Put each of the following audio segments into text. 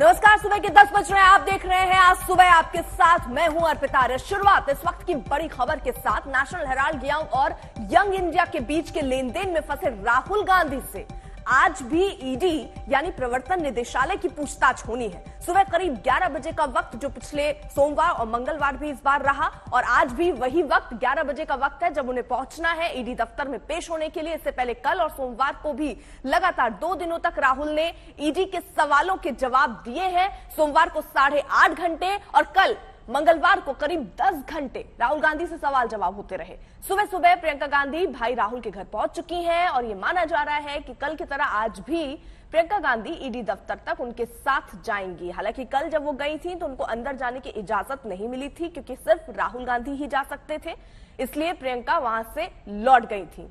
नमस्कार, सुबह के 10 बज रहे हैं। आप देख रहे हैं आज सुबह आपके साथ मैं हूं अर्पिता। शुरुआत इस वक्त की बड़ी खबर के साथ नेशनल हेराल्ड और यंग इंडिया के बीच के लेन देन में फंसे राहुल गांधी से आज भी ईडी यानी प्रवर्तन निदेशालय की पूछताछ होनी है। सुबह करीब 11 बजे का वक्त जो पिछले सोमवार और मंगलवार भी इस बार रहा और आज भी वही वक्त 11 बजे का वक्त है जब उन्हें पहुंचना है ईडी दफ्तर में पेश होने के लिए। इससे पहले कल और सोमवार को भी लगातार 2 दिनों तक राहुल ने ईडी के सवालों के जवाब दिए हैं। सोमवार को 8.5 घंटे और कल मंगलवार को करीब 10 घंटे राहुल गांधी से सवाल जवाब होते रहे। सुबह सुबह प्रियंका गांधी भाई राहुल के घर पहुंच चुकी हैं और ये माना जा रहा है कि कल की तरह आज भी प्रियंका गांधी ईडी दफ्तर तक उनके साथ जाएंगी। हालांकि कल जब वो गई थी तो उनको अंदर जाने की इजाजत नहीं मिली थी क्योंकि सिर्फ राहुल गांधी ही जा सकते थे, इसलिए प्रियंका वहां से लौट गई थी।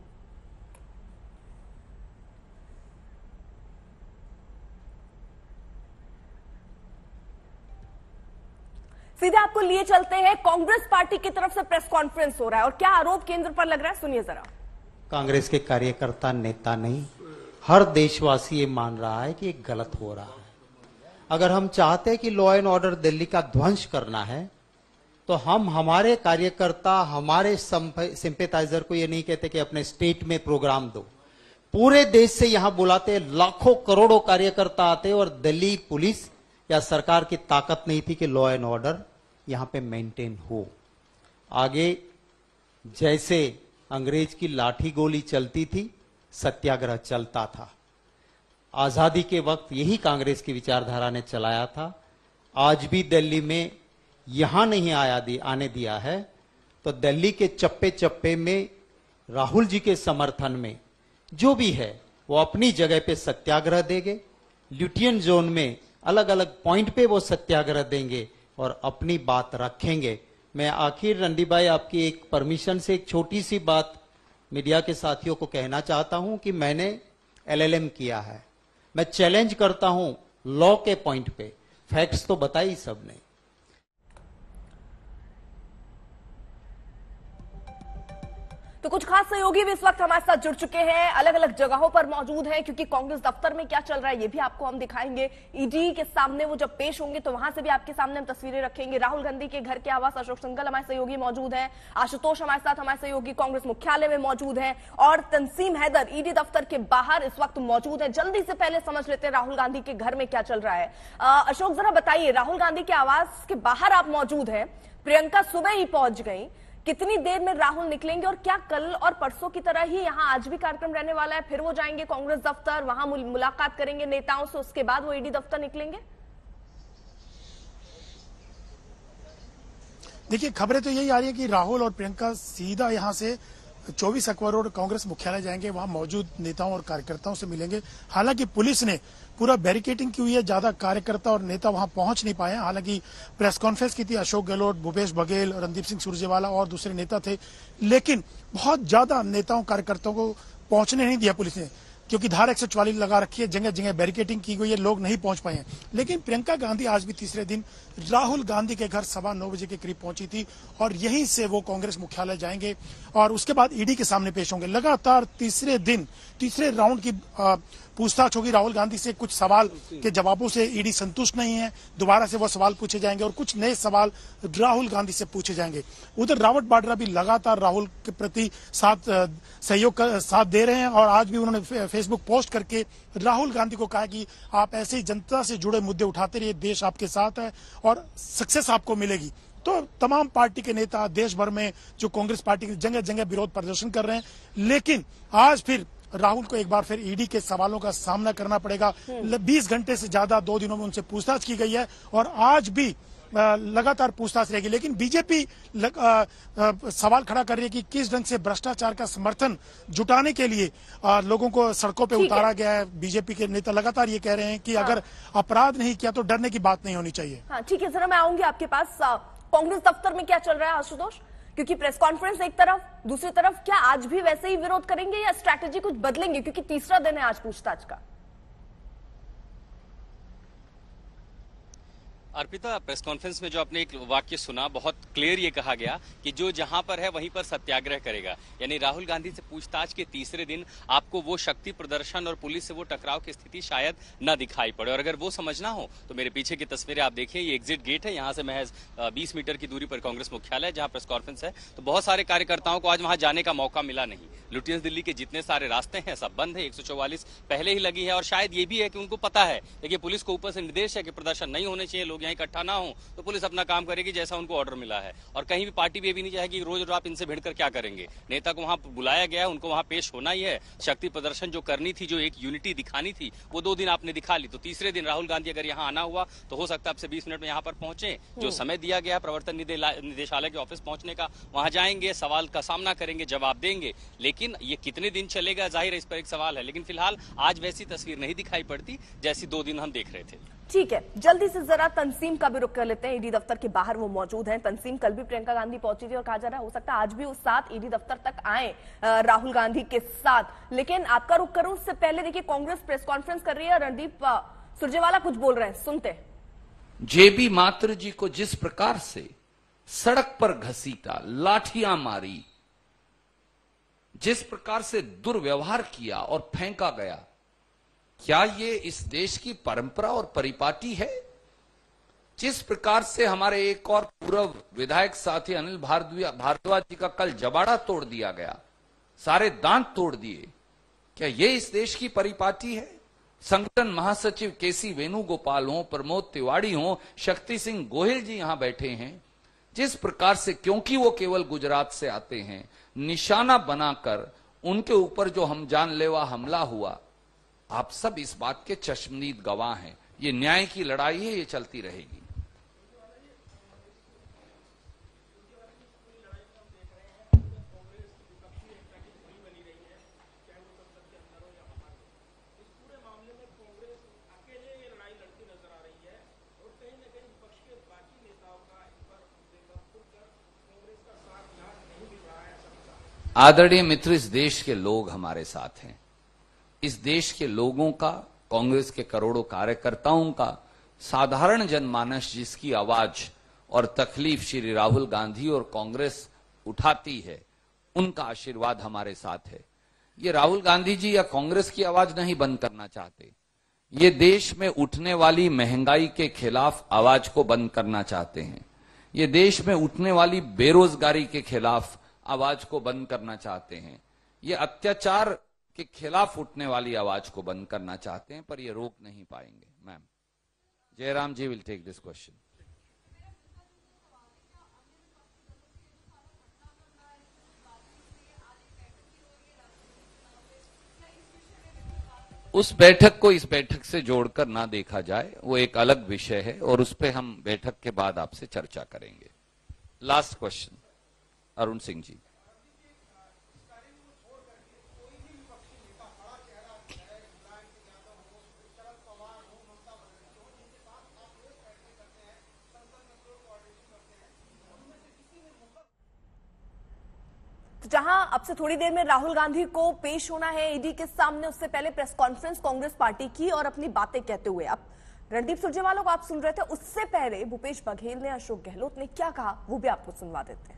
सीधे आपको लिए चलते हैं, कांग्रेस पार्टी की तरफ से प्रेस कॉन्फ्रेंस हो रहा है और क्या आरोप केंद्र पर लग रहा है, सुनिए जरा। कांग्रेस के कार्यकर्ता नेता नहीं, हर देशवासी ये मान रहा है कि ये गलत हो रहा है। अगर हम चाहते हैं कि लॉ एंड ऑर्डर दिल्ली का ध्वंस करना है तो हम हमारे कार्यकर्ता, हमारे सिंपैथाइजर को ये नहीं कहते कि अपने स्टेट में प्रोग्राम दो। पूरे देश से यहां बुलाते, लाखों करोड़ों कार्यकर्ता आते और दिल्ली पुलिस या सरकार की ताकत नहीं थी कि लॉ एंड ऑर्डर यहां पे मेंटेन हो। आगे जैसे अंग्रेज की लाठी गोली चलती थी, सत्याग्रह चलता था। आजादी के वक्त यही कांग्रेस की विचारधारा ने चलाया था। आज भी दिल्ली में यहां नहीं आने दिया है तो दिल्ली के चप्पे चप्पे में राहुल जी के समर्थन में जो भी है वो अपनी जगह पे सत्याग्रह देंगे। ल्यूटियन जोन में अलग अलग पॉइंट पे वो सत्याग्रह देंगे और अपनी बात रखेंगे। मैं आखिर रणदीप भाई आपकी एक परमिशन से एक छोटी सी बात मीडिया के साथियों को कहना चाहता हूं कि मैंने एलएलएम किया है। मैं चैलेंज करता हूं लॉ के पॉइंट पे, फैक्ट्स तो बताई सबने। तो कुछ खास सहयोगी भी इस वक्त हमारे साथ जुड़ चुके हैं, अलग अलग जगहों पर मौजूद हैं क्योंकि कांग्रेस दफ्तर में क्या चल रहा है ये भी आपको हम दिखाएंगे। ईडी के सामने वो जब पेश होंगे तो वहां से भी आपके सामने हम तस्वीरें रखेंगे। राहुल गांधी के घर के आवास अशोक सिंघल हमारे सहयोगी मौजूद हैं, आशुतोष हमारे साथ हमारे सहयोगी कांग्रेस मुख्यालय में मौजूद हैं और तंसीम हैदर ईडी दफ्तर के बाहर इस वक्त मौजूद है। जल्दी से पहले समझ लेते हैं राहुल गांधी के घर में क्या चल रहा है। अशोक जरा बताइए, राहुल गांधी के आवास के बाहर आप मौजूद हैं, प्रियंका सुबह ही पहुंच गई, कितनी देर में राहुल निकलेंगे और क्या कल और परसों की तरह ही यहां आज भी कार्यक्रम रहने वाला है? फिर वो जाएंगे कांग्रेस दफ्तर, वहां मुलाकात करेंगे नेताओं से, उसके बाद वो ईडी दफ्तर निकलेंगे? देखिए, खबरें तो यही आ रही है कि राहुल और प्रियंका सीधा यहां से 24 अकबर रोड कांग्रेस मुख्यालय जाएंगे, वहां मौजूद नेताओं और कार्यकर्ताओं से मिलेंगे। हालांकि पुलिस ने पूरा बैरिकेडिंग की हुई है, ज्यादा कार्यकर्ता और नेता वहां पहुंच नहीं पाए हैं। हालांकि प्रेस कॉन्फ्रेंस की थी, अशोक गहलोत, भूपेश बघेल, रणदीप सिंह सुरजेवाला और दूसरे नेता थे, लेकिन बहुत ज्यादा नेताओं कार्यकर्ताओं को पहुंचने नहीं दिया पुलिस ने क्योंकि धारा 144 लगा रखी है, जगह जगह बैरिकेडिंग की गई है, लोग नहीं पहुंच पाए हैं। लेकिन प्रियंका गांधी आज भी तीसरे दिन राहुल गांधी के घर 9:15 बजे के करीब पहुंची थी और यहीं से वो कांग्रेस मुख्यालय जाएंगे और उसके बाद ईडी के सामने पेश होंगे। लगातार तीसरे दिन तीसरे राउंड की पूछताछ होगी राहुल गांधी से। कुछ सवाल के जवाबों से ईडी संतुष्ट नहीं है, दोबारा से वो सवाल पूछे जाएंगे और कुछ नए सवाल राहुल गांधी से पूछे जाएंगे। उधर रॉबर्ट वाड्रा भी लगातार राहुल के प्रति सहयोग का साथ दे रहे हैं और आज भी उन्होंने फेसबुक पोस्ट करके राहुल गांधी को कहा कि आप ऐसे ही जनता से जुड़े मुद्दे उठाते रहिए, देश आपके साथ है और सक्सेस आपको मिलेगी। तो तमाम पार्टी के नेता देश भर में जो कांग्रेस पार्टी के जगह जगह विरोध प्रदर्शन कर रहे हैं, लेकिन आज फिर राहुल को एक बार फिर ईडी के सवालों का सामना करना पड़ेगा। 20 घंटे से ज्यादा 2 दिनों में उनसे पूछताछ की गई है और आज भी लगातार पूछताछ रहेगी। लेकिन बीजेपी सवाल खड़ा कर रही है कि किस ढंग से भ्रष्टाचार का समर्थन जुटाने के लिए लोगों को सड़कों पे उतारा गया है। बीजेपी के नेता लगातार ये कह रहे हैं कि अगर अपराध नहीं किया तो डरने की बात नहीं होनी चाहिए। हाँ, ठीक है, जरा मैं आऊंगी आपके पास। कांग्रेस दफ्तर में क्या चल रहा है आशुतोष? क्योंकि प्रेस कॉन्फ्रेंस एक तरफ, दूसरी तरफ क्या आज भी वैसे ही विरोध करेंगे या स्ट्रैटेजी कुछ बदलेंगे क्योंकि तीसरा दिन है आज पूछताछ का? अर्पिता, प्रेस कॉन्फ्रेंस में जो आपने एक वाक्य सुना बहुत क्लियर ये कहा गया कि जो जहां पर है वहीं पर सत्याग्रह करेगा। यानी राहुल गांधी से पूछताछ के तीसरे दिन आपको वो शक्ति प्रदर्शन और पुलिस से वो टकराव की स्थिति शायद न दिखाई पड़े। और अगर वो समझना हो तो मेरे पीछे की तस्वीरें आप देखिए, ये एग्जिट गेट है, यहाँ से महज 20 मीटर की दूरी पर कांग्रेस मुख्यालय जहां प्रेस कॉन्फ्रेंस है। तो बहुत सारे कार्यकर्ताओं को आज वहां जाने का मौका मिला नहीं। लुटियंस दिल्ली के जितने सारे रास्ते हैं सब बंद है, 144 पहले ही लगी है। और शायद ये भी है कि उनको पता है, देखिए पुलिस को ऊपर से निर्देश है कि प्रदर्शन नहीं होने चाहिए, लोग यहाँ इकट्ठा ना हो, तो पुलिस अपना काम करेगी जैसा उनको ऑर्डर मिला है। और कहीं भी पार्टी भी नहीं चाहेगी रोज रोज आप इनसे भिड़कर क्या करेंगे। नेता को वहां बुलाया गया है, उनको वहां पेश होना ही है। शक्ति प्रदर्शन जो करनी थी, जो एक यूनिटी दिखानी थी, वो 2 दिन आपने दिखा ली। तो तीसरे दिन राहुल गांधी अगर यहाँ आना हुआ तो हो सकता है आपसे 20 मिनट में यहाँ पर पहुंचे। जो समय दिया गया है प्रवर्तन निदेशालय के ऑफिस पहुंचने का, वहां जाएंगे, सवाल का सामना करेंगे, जवाब देंगे। लेकिन ये कितने दिन चलेगा, जाहिर है इस पर एक सवाल है। लेकिन फिलहाल आज वैसी तस्वीर नहीं दिखाई पड़ती जैसी 2 दिन हम देख रहे थे। ठीक है, जल्दी से जरा तंसीम का भी रुख कर लेते हैं। ईडी दफ्तर के बाहर वो मौजूद हैं। तंसीम, कल भी प्रियंका गांधी पहुंची थी और कहा जा रहा है हो सकता है आज भी उस साथ ईडी दफ्तर तक आए राहुल गांधी के साथ। लेकिन आपका रुख करूं उससे पहले देखिए कांग्रेस प्रेस कॉन्फ्रेंस कर रही है। रणदीप सुरजेवाला कुछ बोल रहे हैं, सुनते। जेबी मात्र जी को जिस प्रकार से सड़क पर घसीटा, लाठियां मारी, जिस प्रकार से दुर्व्यवहार किया और फेंका गया, क्या ये इस देश की परंपरा और परिपाटी है? जिस प्रकार से हमारे एक और पूर्व विधायक साथी अनिल भारद्वाज जी का कल जबाड़ा तोड़ दिया गया, सारे दांत तोड़ दिए, क्या ये इस देश की परिपाटी है? संगठन महासचिव केसी वेणुगोपाल हो, प्रमोद तिवारी हो, शक्ति सिंह गोहिल जी यहां बैठे हैं, जिस प्रकार से, क्योंकि वो केवल गुजरात से आते हैं, निशाना बनाकर उनके ऊपर जो हम जानलेवा हमला हुआ, आप सब इस बात के चश्मदीद गवाह हैं। ये न्याय की लड़ाई है, ये चलती रहेगी। आदरणीय मित्र, इस देश के लोग हमारे साथ हैं। इस देश के लोगों का, कांग्रेस के करोड़ों कार्यकर्ताओं का, साधारण जनमानस जिसकी आवाज और तकलीफ श्री राहुल गांधी और कांग्रेस उठाती है, उनका आशीर्वाद हमारे साथ है। ये राहुल गांधी जी या कांग्रेस की आवाज नहीं बंद करना चाहते, ये देश में उठने वाली महंगाई के खिलाफ आवाज को बंद करना चाहते हैं। ये देश में उठने वाली बेरोजगारी के खिलाफ आवाज को बंद करना चाहते हैं। ये अत्याचार के खिलाफ उठने वाली आवाज को बंद करना चाहते हैं, पर ये रोक नहीं पाएंगे। Ma'am, Jairam ji will take this question. उस बैठक को इस बैठक से जोड़कर ना देखा जाए, वो एक अलग विषय है और उस पर हम बैठक के बाद आपसे चर्चा करेंगे। Last question, Arun Singh ji. तो जहां अब से थोड़ी देर में राहुल गांधी को पेश होना है ईडी के सामने, उससे पहले प्रेस कॉन्फ्रेंस कांग्रेस पार्टी की और अपनी बातें कहते हुए अब रणदीप सुरजेवाला को आप सुन रहे थे। उससे पहले भूपेश बघेल ने, अशोक गहलोत ने क्या कहा वो भी आपको सुनवा देते हैं।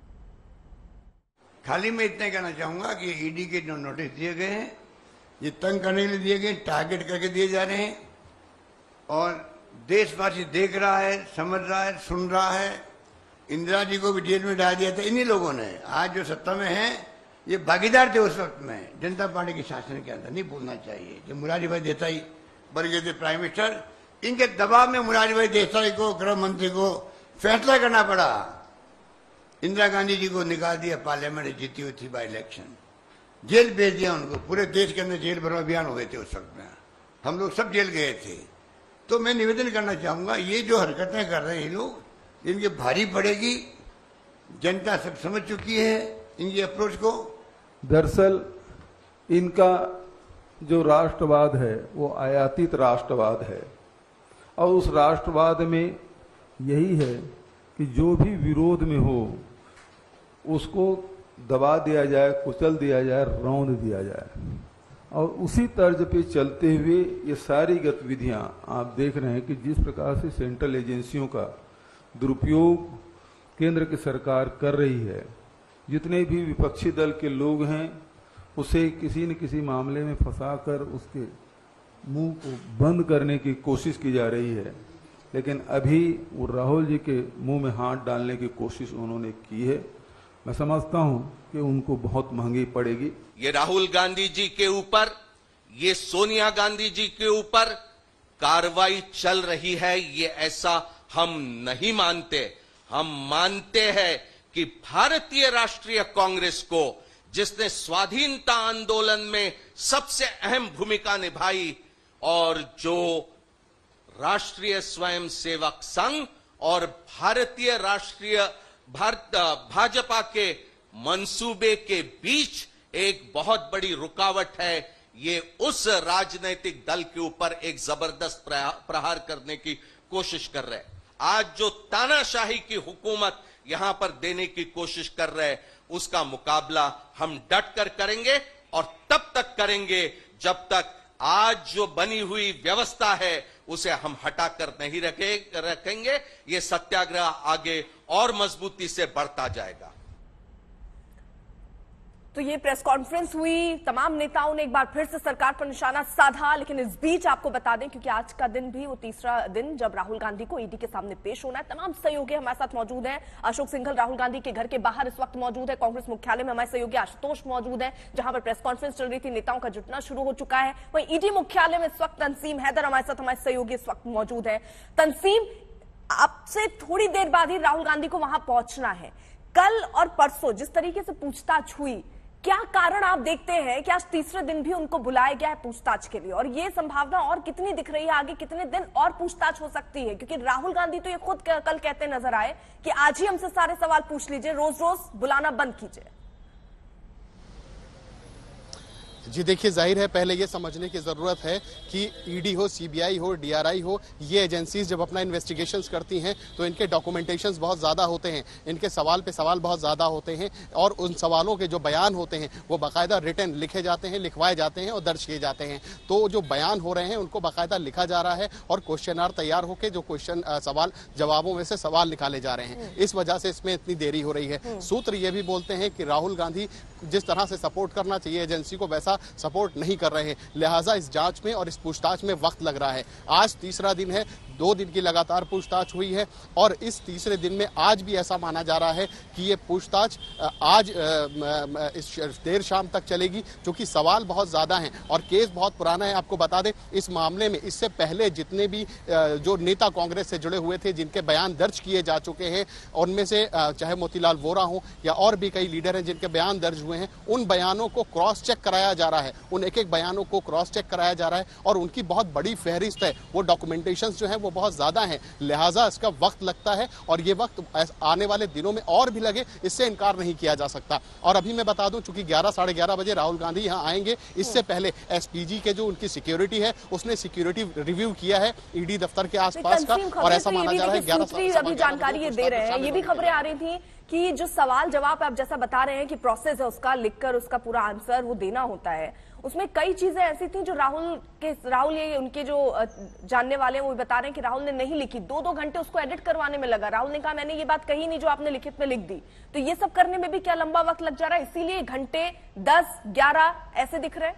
खाली मैं इतना कहना चाहूंगा कि ईडी के जो नोटिस दिए गए हैं, ये तंग करने के लिए दिए गए, टारगेट करके दिए जा रहे हैं और देशवासी देख रहा है, समझ रहा है, सुन रहा है। इंदिरा जी को भी जेल में डाल दिया था इन्हीं लोगों ने। आज जो सत्ता में हैं, ये भागीदार थे उस वक्त में जनता पार्टी के शासन के अंदर, नहीं भूलना चाहिए। जो मुरारी भाई देसाई बन गए थे प्राइम मिनिस्टर, इनके दबाव में मुरारी भाई देसाई को, गृह मंत्री को फैसला करना पड़ा। इंदिरा गांधी जी को निकाल दिया, पार्लियामेंट जीती हुई थी बाई इलेक्शन, जेल भेज दिया उनको। पूरे देश के अंदर जेल भरो अभियान हुए थे उस वक्त में, हम लोग सब जेल गए थे। तो मैं निवेदन करना चाहूंगा, ये जो हरकतें कर रहे हैं लोग, इनके भारी पड़ेगी। जनता सब समझ चुकी है इनकी अप्रोच को। दरअसल इनका जो राष्ट्रवाद है वो आयातित राष्ट्रवाद है और उस राष्ट्रवाद में यही है कि जो भी विरोध में हो उसको दबा दिया जाए, कुचल दिया जाए, रौंद दिया जाए। और उसी तर्ज पे चलते हुए ये सारी गतिविधियां आप देख रहे हैं कि जिस प्रकार से सेंट्रल एजेंसियों का दुरुपयोग केंद्र की सरकार कर रही है, जितने भी विपक्षी दल के लोग हैं उसे किसी न किसी मामले में फंसाकर उसके मुंह को बंद करने की कोशिश की जा रही है। लेकिन अभी वो राहुल जी के मुंह में हाथ डालने की कोशिश उन्होंने की है। मैं समझता हूं कि उनको बहुत महंगी पड़ेगी। ये राहुल गांधी जी के ऊपर, ये सोनिया गांधी जी के ऊपर कार्रवाई चल रही है, ये ऐसा हम नहीं मानते। हम मानते हैं कि भारतीय राष्ट्रीय कांग्रेस को, जिसने स्वाधीनता आंदोलन में सबसे अहम भूमिका निभाई और जो राष्ट्रीय स्वयंसेवक संघ और भारतीय राष्ट्रीय भाजपा के मंसूबे के बीच एक बहुत बड़ी रुकावट है, ये उस राजनीतिक दल के ऊपर एक जबरदस्त प्रहार करने की कोशिश कर रहे हैं। आज जो तानाशाही की हुकूमत यहां पर देने की कोशिश कर रहे हैं, उसका मुकाबला हम डट कर करेंगे और तब तक करेंगे जब तक आज जो बनी हुई व्यवस्था है उसे हम हटाकर नहीं रखेंगे। ये सत्याग्रह आगे और मजबूती से बढ़ता जाएगा। तो ये प्रेस कॉन्फ्रेंस हुई, तमाम नेताओं ने एक बार फिर से सरकार पर निशाना साधा। लेकिन इस बीच आपको बता दें, क्योंकि आज का दिन भी वो तीसरा दिन जब राहुल गांधी को ईडी के सामने पेश होना है। तमाम सहयोगी हमारे साथ मौजूद हैं। अशोक सिंघल राहुल गांधी के घर के बाहर इस वक्त मौजूद है। कांग्रेस मुख्यालय में हमारे सहयोगी आशुतोष मौजूद है, जहां पर प्रेस कॉन्फ्रेंस चल रही थी। नेताओं का जुटना शुरू हो चुका है। वहीं ईडी मुख्यालय में इस वक्त तंसीम हैदर हमारे साथ, हमारे सहयोगी इस वक्त मौजूद है। तंसीम, आपसे थोड़ी देर बाद ही राहुल गांधी को वहां पहुंचना है। कल और परसों जिस तरीके से पूछताछ हुई, क्या कारण आप देखते हैं कि आज तीसरे दिन भी उनको बुलाया गया है पूछताछ के लिए, और ये संभावना और कितनी दिख रही है, आगे कितने दिन और पूछताछ हो सकती है? क्योंकि राहुल गांधी तो ये खुद कल कहते नजर आए कि आज ही हमसे सारे सवाल पूछ लीजिए, रोज रोज बुलाना बंद कीजिए। जी देखिए, जाहिर है पहले ये समझने की जरूरत है कि ईडी हो, सीबीआई हो, डीआरआई हो, ये एजेंसीज जब अपना इन्वेस्टिगेशंस करती हैं तो इनके डॉक्यूमेंटेशंस बहुत ज़्यादा होते हैं, इनके सवाल पे सवाल बहुत ज़्यादा होते हैं, और उन सवालों के जो बयान होते हैं वो बाकायदा रिटन लिखे जाते हैं, लिखवाए जाते हैं और दर्ज किए जाते हैं। तो जो बयान हो रहे हैं उनको बाकायदा लिखा जा रहा है और क्वेश्चनर तैयार होकर जो क्वेश्चन सवाल जवाबों में से सवाल निकाले जा रहे हैं। इस वजह से इसमें इतनी देरी हो रही है। सूत्र ये भी बोलते हैं कि राहुल गांधी जिस तरह से सपोर्ट करना चाहिए एजेंसी को, वैसा सपोर्ट नहीं कर रहे हैं, लिहाजा इस जांच में और इस पूछताछ में वक्त लग रहा है। आज तीसरा दिन है, 2 दिन की लगातार पूछताछ हुई है और इस तीसरे दिन में आज भी ऐसा माना जा रहा है कि ये पूछताछ आज इस देर शाम तक चलेगी, क्योंकि सवाल बहुत ज्यादा हैं और केस बहुत पुराना है। आपको बता दें, इस मामले में इससे पहले जितने भी जो नेता कांग्रेस से जुड़े हुए थे, जिनके बयान दर्ज किए जा चुके हैं, उनमें से चाहे मोतीलाल वोरा हो या और भी कई लीडर हैं जिनके बयान दर्ज हुए हैं, उन बयानों को क्रॉस चेक कराया जा रहा है, उन एक एक बयानों को क्रॉस चेक कराया जा रहा है और उनकी बहुत बड़ी फहरिस्त है। वो डॉक्यूमेंटेशन जो है वो बहुत ज्यादा है, लिहाजा इसका वक्त लगता है और ये वक्त आने वाले दिनों में और भी लगे, इससे इनकार नहीं किया जा सकता। और अभी मैं बता दूं, चूंकि 11 साढ़े 11 बजे राहुल गांधी यहां आएंगे, इससे पहले एसपीजी के जो उनकी सिक्योरिटी है उसने सिक्योरिटी रिव्यू किया है ईडी दफ्तर के आसपास का, और ऐसा माना जा रहा है 11 अभी जानकारी ये दे रहे हैं। ये भी खबरें आ रही थी कि जो सवाल जवाब आप जैसा बता रहे हैं कि प्रोसेस है उसका, लिखकर उसका पूरा आंसर वो देना होता है, उसमें कई चीजें ऐसी थी जो राहुल ये उनके जो जानने वाले हैं वो बता रहे हैं कि राहुल ने नहीं लिखी। 2-2 घंटे उसको एडिट करवाने में लगा। राहुल ने कहा मैंने ये बात कही नहीं जो आपने लिखित में लिख दी। तो ये सब करने में भी क्या लंबा वक्त लग जा रहा है, इसीलिए घंटे 10-11 ऐसे दिख रहे हैं।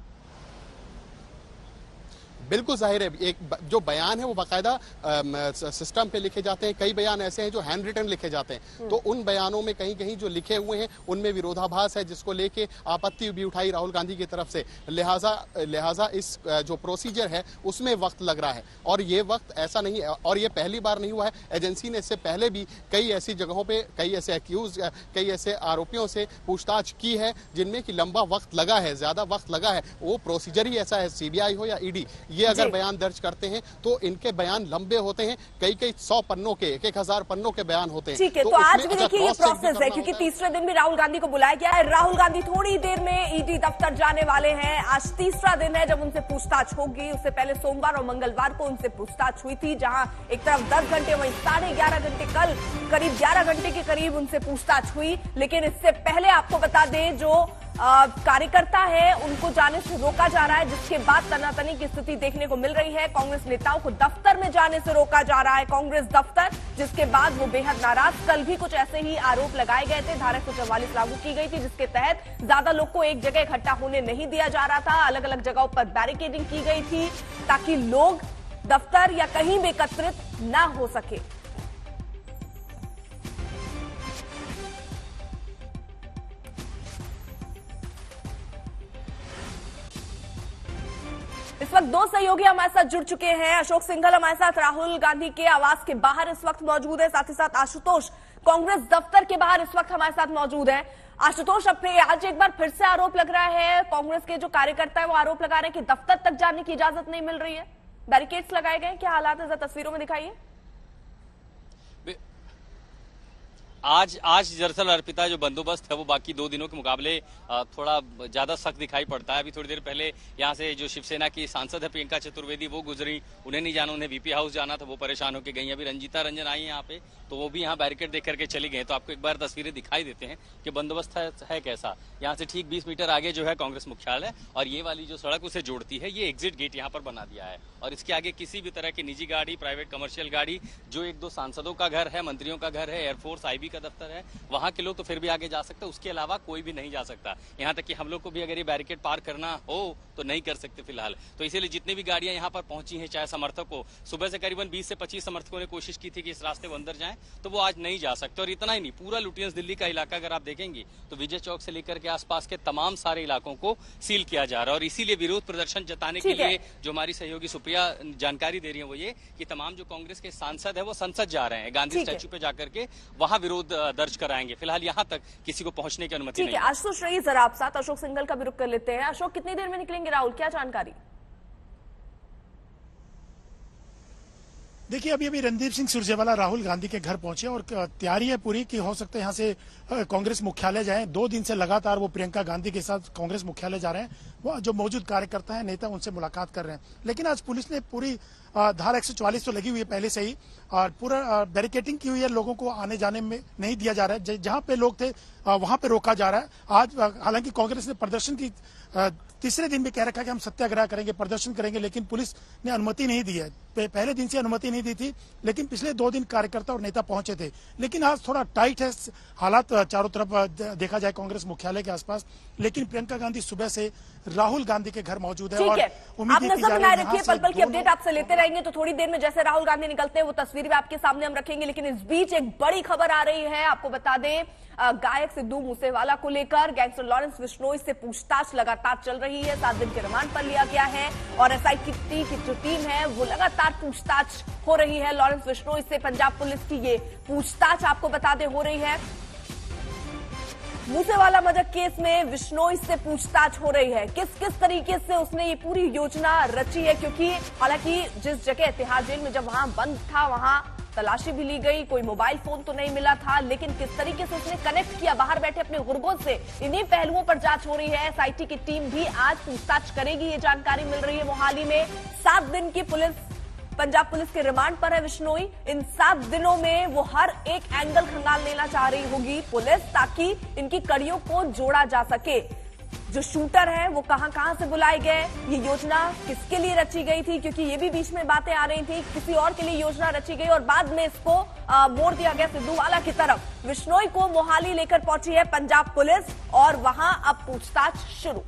बिल्कुल जाहिर है, एक जो बयान है वो बाकायदा सिस्टम पे लिखे जाते हैं। कई बयान ऐसे हैं जो हैंड रिटन लिखे जाते हैं, तो उन बयानों में कहीं कहीं जो लिखे हुए हैं उनमें विरोधाभास है, जिसको लेके आपत्ति भी उठाई राहुल गांधी की तरफ से। लिहाजा इस जो प्रोसीजर है उसमें वक्त लग रहा है और ये वक्त ऐसा नहीं है, और ये पहली बार नहीं हुआ है। एजेंसी ने इससे पहले भी कई ऐसी जगहों पे कई ऐसे एक्यूज, कई ऐसे आरोपियों से पूछताछ की है जिनमें कि लंबा वक्त लगा है, ज्यादा वक्त लगा है। वो प्रोसीजर ही ऐसा है, सीबीआई हो या ईडी, ये अगर बयान दर्ज करते हैं तो इनके बयान लंबे होते हैं, कई 100 पन्नों के, 1000 पन्नों के बयान होते हैं। ठीक है, तो आज भी देखिए ये प्रोसेस है, क्योंकि तीसरे दिन भी राहुल गांधी को बुलाया गया है। राहुल गांधी थोड़ी देर में ईडी दफ्तर जाने वाले हैं। आज तीसरा दिन है जब उनसे पूछताछ होगी। उससे पहले सोमवार और मंगलवार को उनसे पूछताछ हुई थी, जहां एक तरफ 10 घंटे, वहीं 11.5 घंटे, कल करीब 11 घंटे के करीब उनसे पूछताछ हुई। लेकिन इससे पहले आपको बता दें, जो कार्यकर्ता है उनको जाने से रोका जा रहा है, जिसके बाद तनातनी की स्थिति देखने को मिल रही है। कांग्रेस नेताओं को दफ्तर में जाने से रोका जा रहा है, कांग्रेस दफ्तर, जिसके बाद वो बेहद नाराज। कल भी कुछ ऐसे ही आरोप लगाए गए थे, धारा 144 लागू की गई थी, जिसके तहत ज्यादा लोग को एक जगह इकट्ठा होने नहीं दिया जा रहा था। अलग अलग जगहों पर बैरिकेडिंग की गई थी ताकि लोग दफ्तर या कहीं भी एकत्रित ना हो सके। इस वक्त दो सहयोगी हमारे साथ जुड़ चुके हैं। अशोक सिंघल हमारे साथ राहुल गांधी के आवास के बाहर इस वक्त मौजूद है, साथ ही साथ आशुतोष कांग्रेस दफ्तर के बाहर इस वक्त हमारे साथ मौजूद है। आशुतोष, अब आज एक बार फिर से आरोप लग रहा है, कांग्रेस के जो कार्यकर्ता है वो आरोप लगा रहे हैं कि दफ्तर तक जाने की इजाजत नहीं मिल रही है, बैरिकेड्स लगाए गए, क्या हालात है जरा तस्वीरों में दिखाइए। आज दरअसल अर्पिता जो बंदोबस्त है वो बाकी 2 दिनों के मुकाबले थोड़ा ज्यादा सख्त दिखाई पड़ता है। अभी थोड़ी देर पहले यहाँ से जो शिवसेना की सांसद है प्रियंका चतुर्वेदी वो गुजरी, उन्हें नहीं जाना, उन्हें वीपी हाउस जाना था, वो परेशान होकर गई। अभी रंजीता रंजन आई है यहाँ पे, तो वो भी यहाँ बैरिकेड देख करके चली गई। तो आपको एक बार तस्वीरें दिखाई देते हैं कि बंदोबस्त है कैसा। यहाँ से ठीक 20 मीटर आगे जो है कांग्रेस मुख्यालय, और ये वाली जो सड़क उसे जोड़ती है, ये एग्जिट गेट यहाँ पर बना दिया है। और इसके आगे किसी भी तरह की निजी गाड़ी, प्राइवेट कमर्शियल गाड़ी, जो 1-2 सांसदों का घर है, मंत्रियों का घर है, एयरफोर्स आईबी का दफ्तर है, वहां के लोग तो फिर भी आगे जा सकते हैं, उसके अलावा कोई भी नहीं जा सकता। यहाँ तक कि हम लोग को भी अगर ये बैरिकेड पार करना हो तो नहीं कर सकते फिलहाल। तो इसीलिए जितनी भी गाड़ियां यहाँ पर पहुंची हैं, चाहे समर्थकों, सुबह से करीबन 20 से 25 समर्थकों ने कोशिश की थी कि इस रास्ते वो अंदर जाएं, तो वो आज नहीं जा सकते। और इतना ही नहीं, पूरा लुटियंस दिल्ली का इलाका अगर आप देखेंगे तो विजय चौक से लेकर के आसपास के तमाम सारे इलाकों को सील किया जा रहा है। और इसीलिए विरोध प्रदर्शन जताने के लिए जो हमारी सहयोगी सुप्रिया जानकारी दे रही है वो ये कि तमाम जो कांग्रेस के सांसद है वो संसद जा रहे हैं, गांधी स्टैच्यू पे जाकर के वहां विरोध दर्ज कराएंगे। फिलहाल यहाँ तक किसी को पहुंचने की अनुमति नहीं है। आशुतोष रही जरा आप साथ अशोक सिंघल का भी रुख कर लेते हैं। अशोक, कितनी देर में निकलेंगे राहुल, क्या जानकारी? देखिए, अभी रणदीप सिंह सुरजेवाला राहुल गांधी के घर पहुंचे और तैयारी है पूरी कि हो सकता है यहां से कांग्रेस मुख्यालय जाएं। 2 दिन से लगातार वो प्रियंका गांधी के साथ कांग्रेस मुख्यालय जा रहे हैं, वो जो मौजूद कार्यकर्ता हैं, नेता, उनसे मुलाकात कर रहे हैं। लेकिन आज पुलिस ने पूरी धारा 144 तो लगी हुई है पहले से ही, और पूरा बैरिकेडिंग की हुई है, लोगों को आने जाने में नहीं दिया जा रहा है। जहां पे लोग थे वहां पे रोका जा रहा है। आज हालांकि कांग्रेस ने प्रदर्शन की तीसरे दिन भी कह रखा कि हम सत्याग्रह करेंगे, प्रदर्शन करेंगे, लेकिन पुलिस ने अनुमति नहीं दी है। पहले दिन से अनुमति नहीं दी थी, लेकिन पिछले 2 दिन कार्यकर्ता और नेता पहुंचे थे। लेकिन आज थोड़ा टाइट है हालात चारों तरफ देखा जाए कांग्रेस मुख्यालय के आसपास। लेकिन प्रियंका गांधी सुबह से राहुल गांधी के घर मौजूद है और आप नजर बनाए रखिए, पल पल की अपडेट आपसे लेते रहेंगे। तो थोड़ी देर में जैसे राहुल गांधी निकलते हैं वो तस्वीर भी आपके सामने हम रखेंगे। लेकिन इस बीच एक बड़ी खबर आ रही है, आपको बता दें, गायक सिद्धू मूसेवाला को लेकर गैंगस्टर लॉरेंस बिश्नोई से पूछताछ लगातार चल रही है। 7 दिन के रिमांड पर लिया गया है और एसआईटी की जो टीम है वो लगातार पूछताछ हो रही है। लॉरेंस बिश्नोई से पंजाब पुलिस की ये पूछताछ आपको बता दें हो रही है। मूसेवाला मर्डर केस में बिश्नोई से पूछताछ हो रही है, किस किस तरीके से उसने ये पूरी योजना रची है। क्योंकि हालांकि जिस जगह तिहाड़ जेल में जब वहां बंद था वहां तलाशी भी ली गई, कोई मोबाइल फोन तो नहीं मिला था, लेकिन किस तरीके से उसने कनेक्ट किया बाहर बैठे अपने गुर्गों से, इन्हीं पहलुओं पर जांच हो रही है। एसआईटी की टीम भी आज पूछताछ करेगी, ये जानकारी मिल रही है। मोहाली में 7 दिन की पंजाब पुलिस के रिमांड पर है बिश्नोई। इन 7 दिनों में वो हर एक एंगल खंगाल लेना चाह रही होगी पुलिस, ताकि इनकी कड़ियों को जोड़ा जा सके। जो शूटर है वो कहां कहां से बुलाए गए, ये योजना किसके लिए रची गई थी, क्योंकि ये भी बीच में बातें आ रही थी किसी और के लिए योजना रची गई और बाद में इसको मोड़ दिया गया सिद्धूवाला की तरफ। बिश्नोई को मोहाली लेकर पहुंची है पंजाब पुलिस और वहां अब पूछताछ शुरू।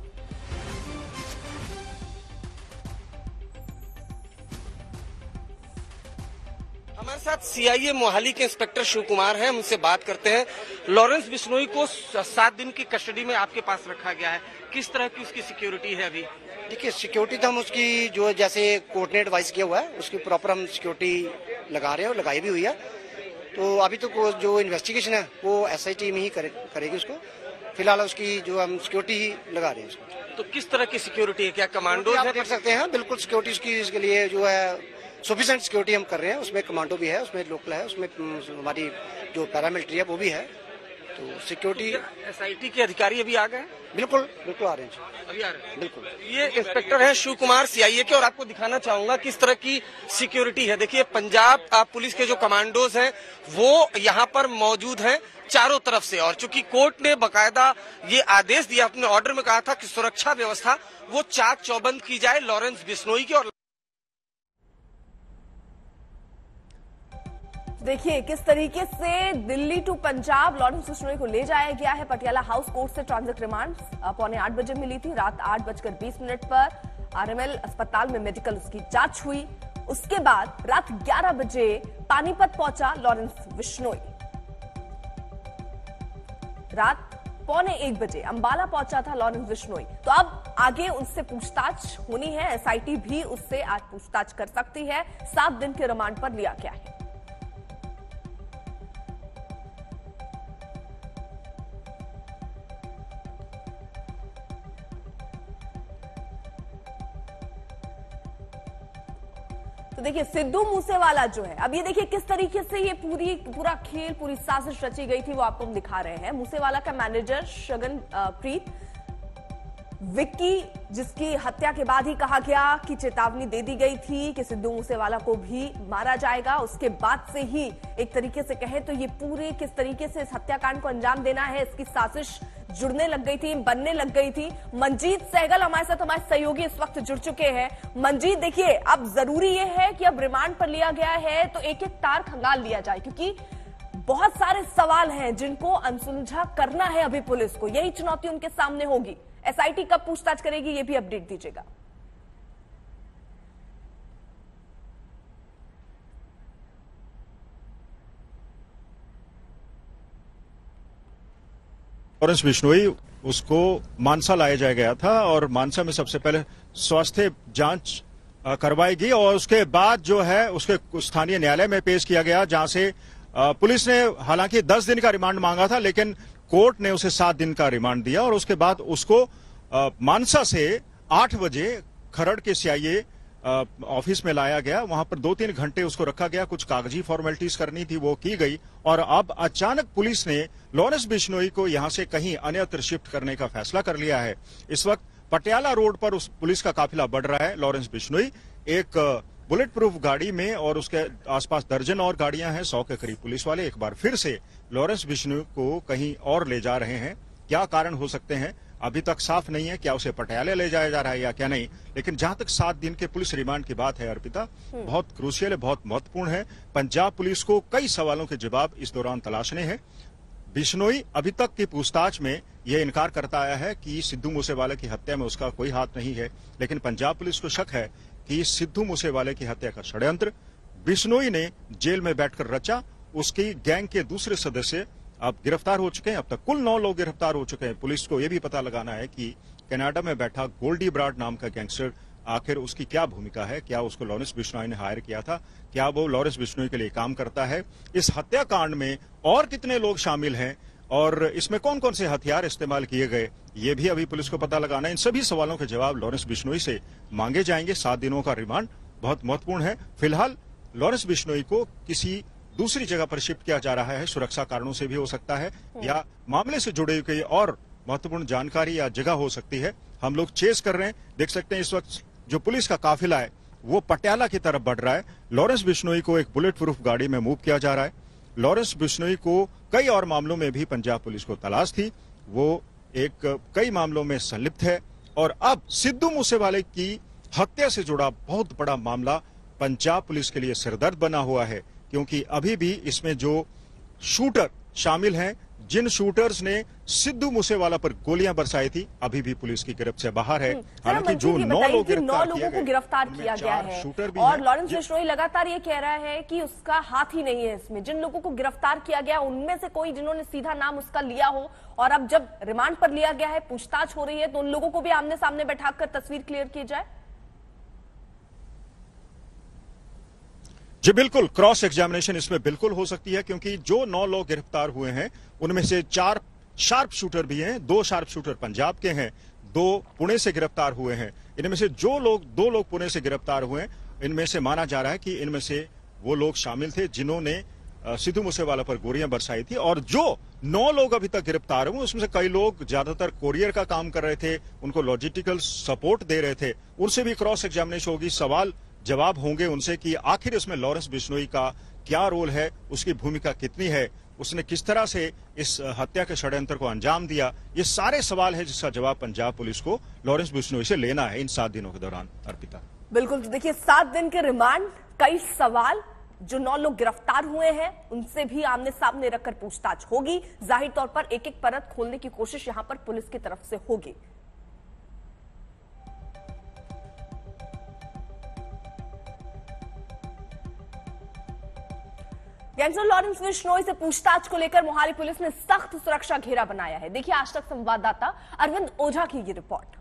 हमारे साथ सीआईए मोहाली के इंस्पेक्टर शिव कुमार हैं, उनसे बात करते हैं। लॉरेंस बिश्नोई को 7 दिन की कस्टडी में आपके पास रखा गया है, किस तरह की उसकी सिक्योरिटी है अभी? देखिए, सिक्योरिटी तो हम उसकी जो जैसे कोर्ट ने एडवाइस किया हुआ है उसकी प्रॉपर हम सिक्योरिटी लगा रहे हैं और लगाई भी हुई है। तो अभी तो जो इन्वेस्टिगेशन है वो एसआई टीम ही करेगी उसको। फिलहाल उसकी जो हम सिक्योरिटी लगा रहे हैं उसको। तो किस तरह की सिक्योरिटी है, क्या कमांडो कर सकते हैं? बिल्कुल सिक्योरिटी उसकी इसके लिए जो है सफिशिएंट सिक्योरिटी हम कर रहे हैं। उसमें कमांडो भी है, उसमें लोकल है, उसमें हमारी जो पैरामिलिट्री है वो भी है। तो सिक्योरिटी एसआईटी के अधिकारी अभी आ गए? बिल्कुल बिल्कुल आ रहे हैं, अभी आ रहे हैं। बिल्कुल। ये इंस्पेक्टर है शिव कुमार सीआईए के, और आपको दिखाना चाहूंगा किस तरह की सिक्योरिटी है। देखिए पंजाब पुलिस के जो कमांडोज हैं वो यहाँ पर मौजूद हैं चारों तरफ से, और चूंकि कोर्ट ने बकायदा ये आदेश दिया, अपने ऑर्डर में कहा था कि सुरक्षा व्यवस्था वो चाक चौबंद की जाए लॉरेंस बिश्नोई की। और देखिए किस तरीके से दिल्ली टू पंजाब लॉरेंस बिश्नोई को ले जाया गया है। पटियाला हाउस कोर्ट से ट्रांजिट रिमांड 7:45 मिली थी। रात 8:20 पर आरएमएल अस्पताल में मेडिकल उसकी जांच हुई। उसके बाद रात 11 बजे पानीपत पहुंचा लॉरेंस बिश्नोई। रात 1:45 बजे अंबाला पहुंचा था लॉरेंस बिश्नोई। तो अब आगे उनसे पूछताछ होनी है। एसआईटी भी उससे आज पूछताछ कर सकती है। 7 दिन के रिमांड पर लिया गया है। तो देखिए सिद्धू मूसेवाला जो है, अब ये देखिए किस तरीके से ये पूरा खेल, पूरी साजिश रची गई थी वो आपको हम दिखा रहे हैं। मूसेवाला का मैनेजर शगन प्रीत विक्की, जिसकी हत्या के बाद ही कहा गया कि चेतावनी दे दी गई थी कि सिद्धू मूसेवाला को भी मारा जाएगा। उसके बाद से ही एक तरीके से कहें तो ये पूरे किस तरीके से इस हत्याकांड को अंजाम देना है, इसकी साजिश जुड़ने लग गई थी, बनने लग गई थी। मंजीत सहगल हमारे साथ, हमारे सहयोगी इस वक्त जुड़ चुके हैं। मंजीत देखिए अब जरूरी ये है कि अब रिमांड पर लिया गया है तो एक एक तार खंगाल लिया जाए, क्योंकि बहुत सारे सवाल हैं जिनको अनसुलझा करना है अभी पुलिस को। यही चुनौती उनके सामने होगी। एसआईटी कब पूछताछ करेगी ये भी अपडेट दीजिएगा। लॉरेंस बिश्नोई उसको मानसा लाया जाया गया था और मानसा में सबसे पहले स्वास्थ्य जांच करवाई गई और उसके बाद जो है उसके स्थानीय न्यायालय में पेश किया गया, जहां से पुलिस ने हालांकि 10 दिन का रिमांड मांगा था, लेकिन कोर्ट ने उसे 7 दिन का रिमांड दिया और उसके बाद उसको मानसा से 8 बजे खरड़ के सीआईए ऑफिस में लाया गया। वहां पर 2-3 घंटे उसको रखा गया, कुछ कागजी फॉर्मेलिटीज करनी थी वो की गई और अब अचानक पुलिस ने लॉरेंस बिश्नोई को यहां से कहीं अन्यत्र शिफ्ट करने का फैसला कर लिया है। इस वक्त पटियाला रोड पर उस पुलिस का काफिला बढ़ रहा है। लॉरेंस बिश्नोई एक बुलेट प्रूफ गाड़ी में और उसके आसपास दर्जन और गाड़ियां हैं, 100 के करीब पुलिस वाले एक बार फिर से लॉरेंस बिश्नोई को कहीं और ले जा रहे हैं। क्या कारण हो सकते हैं अभी तक साफ नहीं है, क्या उसे पटियाला ले जाया जा रहा है या क्या नहीं, लेकिन जहां तक 7 दिन के पुलिस रिमांड की बात है अर्पिता, बहुत क्रूशियल है, बहुत महत्वपूर्ण है। पंजाब पुलिस को कई सवालों के जवाब इस दौरान तलाशने हैं। बिश्नोई अभी तक की पूछताछ में यह इनकार करता आया है कि सिद्धू मूसेवाला की हत्या में उसका कोई हाथ नहीं है, लेकिन पंजाब पुलिस को शक है कि सिद्धू मूसेवाले की हत्या का षड्यंत्र बिश्नोई ने जेल में बैठकर रचा। उसकी गैंग के दूसरे सदस्य अब गिरफ्तार हो चुके हैं। अब तक कुल 9 लोग गिरफ्तार हो चुके हैं। पुलिस को यह भी पता लगाना है कि कनाडा में बैठा गोल्डी ब्राड नाम का गैंगस्टर आखिर उसकी क्या भूमिका है, क्या उसको लॉरेंस बिश्नोई ने हायर किया था, क्या वो लॉरेंस बिश्नोई के लिए काम करता है, इस हत्याकांड में और कितने लोग शामिल हैं और इसमें कौन कौन से हथियार इस्तेमाल किए गए, ये भी अभी पुलिस को पता लगाना है। इन सभी सवालों के जवाब लॉरेंस बिश्नोई से मांगे जाएंगे। 7 दिनों का रिमांड बहुत महत्वपूर्ण है। फिलहाल लॉरेंस बिश्नोई को किसी दूसरी जगह पर शिफ्ट किया जा रहा है, सुरक्षा कारणों से भी हो सकता है या मामले से जुड़े कोई और महत्वपूर्ण जानकारी या जगह हो सकती है। हम लोग चेस कर रहे हैं। देख सकते हैं इस वक्त जो पुलिस का काफिला है वो पटियाला की तरफ बढ़ रहा है। लॉरेंस बिश्नोई को एक बुलेट प्रूफ गाड़ी में मूव किया जा रहा है। लॉरेंस बिश्नोई को कई और मामलों में भी पंजाब पुलिस को तलाश थी, वो कई मामलों में संलिप्त है और अब सिद्धू मूसेवाले की हत्या से जुड़ा बहुत बड़ा मामला पंजाब पुलिस के लिए सिरदर्द बना हुआ है, क्योंकि अभी भी इसमें जो शूटर शामिल हैं, जिन शूटर्स ने सिद्धू मूसेवाला पर गोलियां बरसाई थी, अभी भी पुलिस की गिरफ्त से बाहर है। हालांकि जो 9 लोगों को गिरफ्तार किया गया है और लॉरेंस बिश्नोई लगातार ये कह रहा है कि उसका हाथ ही नहीं है इसमें। जिन लोगों को गिरफ्तार किया गया उनमें से कोई जिन्होंने सीधा नाम उसका लिया हो और अब जब रिमांड पर लिया गया है, पूछताछ हो रही है, तो उन लोगों को भी आमने सामने बैठाकर तस्वीर क्लियर की जाए। जी बिल्कुल, क्रॉस एग्जामिनेशन इसमें बिल्कुल हो सकती है, क्योंकि जो 9 लोग गिरफ्तार हुए हैं उनमें से 4 शार्प शूटर भी हैं। 2 शार्प शूटर पंजाब के हैं, 2 पुणे से गिरफ्तार हुए हैं। इनमें से जो लोग 2 लोग पुणे से गिरफ्तार हुए हैं, इनमें से माना जा रहा है कि इनमें से वो लोग शामिल थे जिन्होंने सिद्धू मूसेवाला पर गोलियां बरसाई थी। और जो 9 लोग अभी तक गिरफ्तार हुए उसमें से कई लोग ज्यादातर कोरियर का काम कर रहे थे, उनको लॉजिस्टिकल सपोर्ट दे रहे थे। उनसे भी क्रॉस एग्जामिनेशन होगी, सवाल जवाब होंगे उनसे कि आखिर इसमें लॉरेंस बिश्नोई का क्या रोल है, उसकी भूमिका कितनी है, उसने किस तरह से इस हत्या के षड्यंत्र को अंजाम दिया। ये सारे सवाल है जिसका जवाब पंजाब पुलिस को लॉरेंस बिश्नोई से लेना है इन 7 दिनों के दौरान। अर्पिता, बिल्कुल, तो देखिए 7 दिन के रिमांड, कई सवाल, जो 9 लोग गिरफ्तार हुए हैं उनसे भी आमने सामने रखकर पूछताछ होगी। जाहिर तौर पर एक एक परत खोलने की कोशिश यहां पर पुलिस की तरफ से होगी। गैंगस्टर लॉरेंस बिश्नोई से पूछताछ को लेकर मोहाली पुलिस ने सख्त सुरक्षा घेरा बनाया है। देखिए आज तक संवाददाता अरविंद ओझा की ये रिपोर्ट।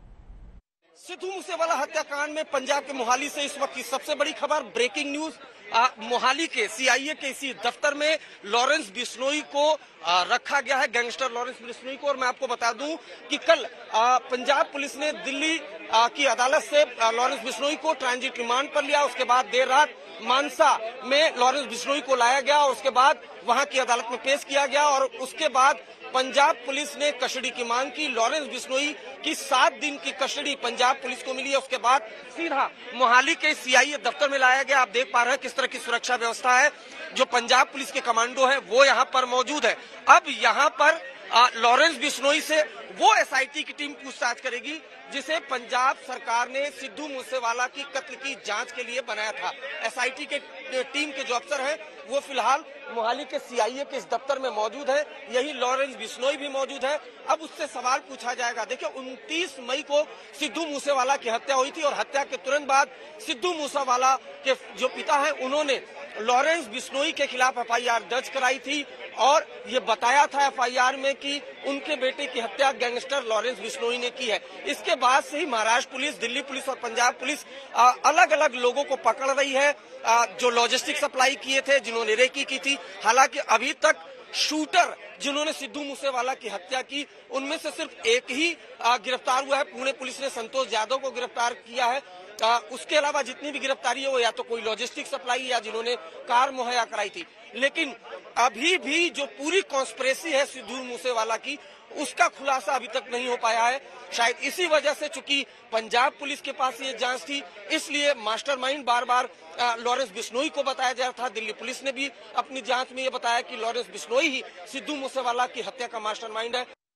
सिद्धू मूसेवाला हत्याकांड में पंजाब के मोहाली से इस वक्त की सबसे बड़ी खबर, ब्रेकिंग न्यूज। मोहाली के सीआईए के इसी दफ्तर में लॉरेंस बिश्नोई को रखा गया है, गैंगस्टर लॉरेंस बिश्नोई को। और मैं आपको बता दूं कि कल पंजाब पुलिस ने दिल्ली की अदालत से लॉरेंस बिश्नोई को ट्रांजिट रिमांड पर लिया। उसके बाद देर रात मानसा में लॉरेंस बिश्नोई को लाया गया और उसके बाद वहां की अदालत में पेश किया गया। और उसके बाद पंजाब पुलिस ने कस्टडी की मांग की। लॉरेंस बिश्नोई की 7 दिन की कस्टडी पंजाब पुलिस को मिली है। उसके बाद सीधा मोहाली के सीआईए दफ्तर में लाया गया। आप देख पा रहे हैं किस तरह की सुरक्षा व्यवस्था है। जो पंजाब पुलिस के कमांडो है वो यहाँ पर मौजूद है। अब यहाँ पर लॉरेंस बिश्नोई से वो एसआईटी की टीम पूछताछ करेगी जिसे पंजाब सरकार ने सिद्धू मूसेवाला की कत्ल की जांच के लिए बनाया था। एसआईटी के टीम के जो अफसर हैं वो फिलहाल मोहाली के सीआईए के इस दफ्तर में मौजूद है। यही लॉरेंस बिश्नोई भी मौजूद है। अब उससे सवाल पूछा जाएगा। देखिए 29 मई को सिद्धू मूसेवाला की हत्या हुई थी और हत्या के तुरंत बाद सिद्धू मूसेवाला के जो पिता हैं उन्होंने लॉरेंस बिश्नोई के खिलाफ एफआईआर दर्ज कराई थी और ये बताया था एफआईआर में कि उनके बेटे की हत्या गैंगस्टर लॉरेंस बिश्नोई ने की है। इसके बाद से ही महाराष्ट्र पुलिस, दिल्ली पुलिस और पंजाब पुलिस अलग अलग लोगों को पकड़ रही है जो लॉजिस्टिक सप्लाई किए थे, जिन्होंने रेकी की थी। हालांकि अभी तक शूटर जिन्होंने सिद्धू मूसेवाला की हत्या की उनमें से सिर्फ एक ही गिरफ्तार हुआ है। पुणे पुलिस ने संतोष यादव को गिरफ्तार किया है। उसके अलावा जितनी भी गिरफ्तारी है वो या तो कोई लॉजिस्टिक सप्लाई या जिन्होंने कार मुहैया कराई थी। लेकिन अभी भी जो पूरी कॉन्स्पिरेसी है सिद्धू मूसेवाला की उसका खुलासा अभी तक नहीं हो पाया है। शायद इसी वजह से चूंकि पंजाब पुलिस के पास ये जांच थी इसलिए मास्टरमाइंड बार बार लॉरेंस बिश्नोई को बताया जा रहा था। दिल्ली पुलिस ने भी अपनी जांच में ये बताया कि लॉरेंस बिश्नोई ही सिद्धू मूसेवाला की हत्या का मास्टरमाइंड है।